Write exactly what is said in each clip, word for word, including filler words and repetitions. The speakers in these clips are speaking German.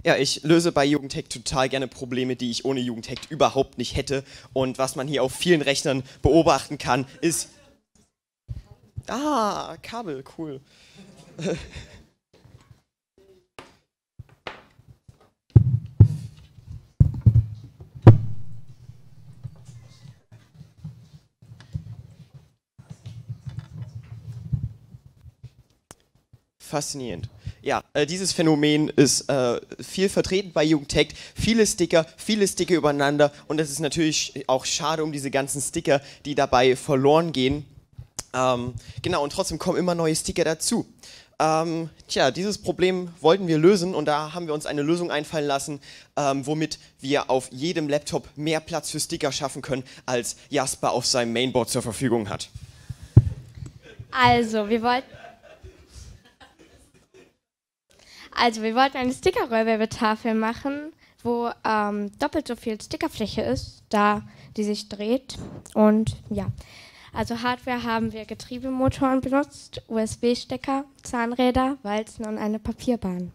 Ja, ich löse bei Jugendhackt total gerne Probleme, die ich ohne Jugendhackt überhaupt nicht hätte. Und was man hier auf vielen Rechnern beobachten kann, ist... Ah, Kabel, cool. Faszinierend. Ja, äh, dieses Phänomen ist äh, viel vertreten bei Jugendhackt. Viele Sticker, viele Sticker übereinander und es ist natürlich auch schade um diese ganzen Sticker, die dabei verloren gehen. Ähm, genau, und trotzdem kommen immer neue Sticker dazu. Ähm, tja, dieses Problem wollten wir lösen und da haben wir uns eine Lösung einfallen lassen, ähm, womit wir auf jedem Laptop mehr Platz für Sticker schaffen können, als Jasper auf seinem Mainboard zur Verfügung hat. Also, wir wollten... Also, wir wollten eine Sticker-Rollwebetafel machen, wo ähm, doppelt so viel Stickerfläche ist, da die sich dreht. Und ja, also Hardware haben wir Getriebemotoren benutzt, U S B-Stecker, Zahnräder, Walzen und eine Papierbahn.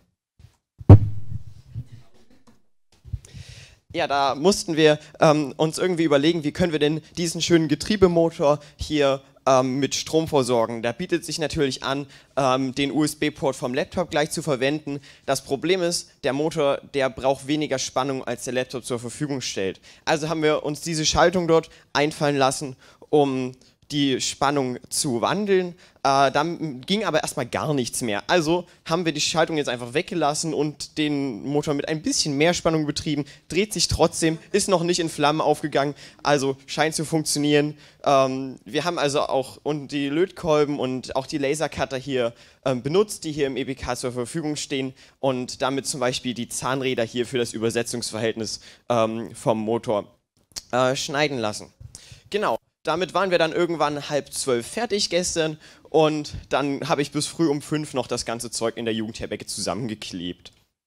Ja, da mussten wir ähm, uns irgendwie überlegen, wie können wir denn diesen schönen Getriebemotor hier ähm, mit Strom versorgen. Da bietet sich natürlich an, ähm, den U S B-Port vom Laptop gleich zu verwenden. Das Problem ist, der Motor, der braucht weniger Spannung, als der Laptop zur Verfügung stellt. Also haben wir uns diese Schaltung dort einfallen lassen, um die Spannung zu wandeln. Äh, dann ging aber erstmal gar nichts mehr. Also haben wir die Schaltung jetzt einfach weggelassen und den Motor mit ein bisschen mehr Spannung betrieben. Dreht sich trotzdem, ist noch nicht in Flammen aufgegangen, also scheint zu funktionieren. Ähm, wir haben also auch und die Lötkolben und auch die Lasercutter hier ähm, benutzt, die hier im E B K zur Verfügung stehen und damit zum Beispiel die Zahnräder hier für das Übersetzungsverhältnis ähm, vom Motor äh, schneiden lassen. Genau. Damit waren wir dann irgendwann halb zwölf fertig gestern und dann habe ich bis früh um fünf noch das ganze Zeug in der Jugendherberge zusammengeklebt.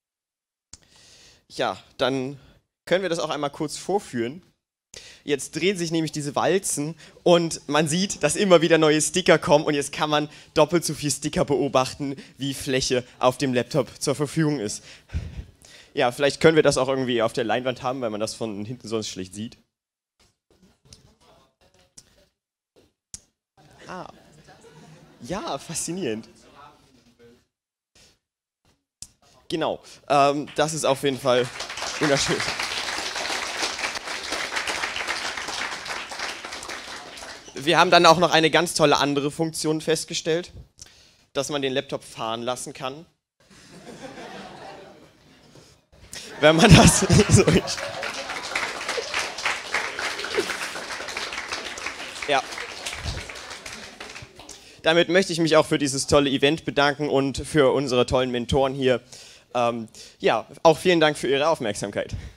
Ja, dann können wir das auch einmal kurz vorführen. Jetzt drehen sich nämlich diese Walzen und man sieht, dass immer wieder neue Sticker kommen und jetzt kann man doppelt so viel Sticker beobachten, wie Fläche auf dem Laptop zur Verfügung ist. Ja, vielleicht können wir das auch irgendwie auf der Leinwand haben, weil man das von hinten sonst schlecht sieht. Ah. Ja, faszinierend. Genau, ähm, das ist auf jeden Fall wunderschön. Wir haben dann auch noch eine ganz tolle andere Funktion festgestellt, dass man den Laptop fahren lassen kann. Wenn man das so... Ja. Damit möchte ich mich auch für dieses tolle Event bedanken und für unsere tollen Mentoren hier. Ähm, ja, auch vielen Dank für Ihre Aufmerksamkeit.